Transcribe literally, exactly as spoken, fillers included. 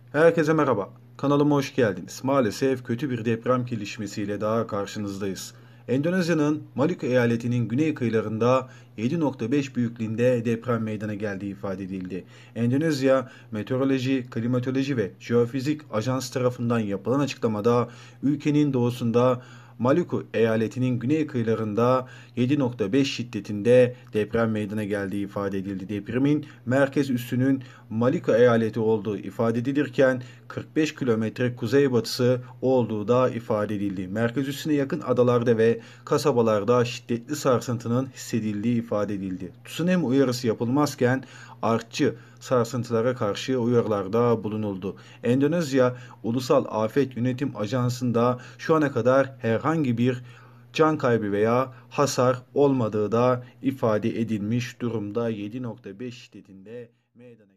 Herkese merhaba. Kanalıma hoş geldiniz. Maalesef kötü bir deprem gelişmesiyle daha karşınızdayız. Endonezya'nın Maluku eyaletinin güney kıyılarında yedi nokta beş büyüklüğünde deprem meydana geldiği ifade edildi. Endonezya Meteoroloji, Klimatoloji ve Jeofizik Ajans tarafından yapılan açıklamada ülkenin doğusunda Maluku eyaletinin güney kıyılarında yedi nokta beş şiddetinde deprem meydana geldiği ifade edildi. Depremin merkez üssünün Maluku eyaleti olduğu ifade edilirken kırk beş kilometre kuzeybatısı olduğu da ifade edildi. Merkez üssüne yakın adalarda ve kasabalarda şiddetli sarsıntının hissedildiği ifade edildi. Tsunami uyarısı yapılmazken artçı sarsıntılara karşı uyarılarda bulunuldu. Endonezya Ulusal Afet Yönetim Ajansı'nda şu ana kadar herhangi bir can kaybı veya hasar olmadığı da ifade edilmiş durumda. yedi nokta beş şiddetinde meydana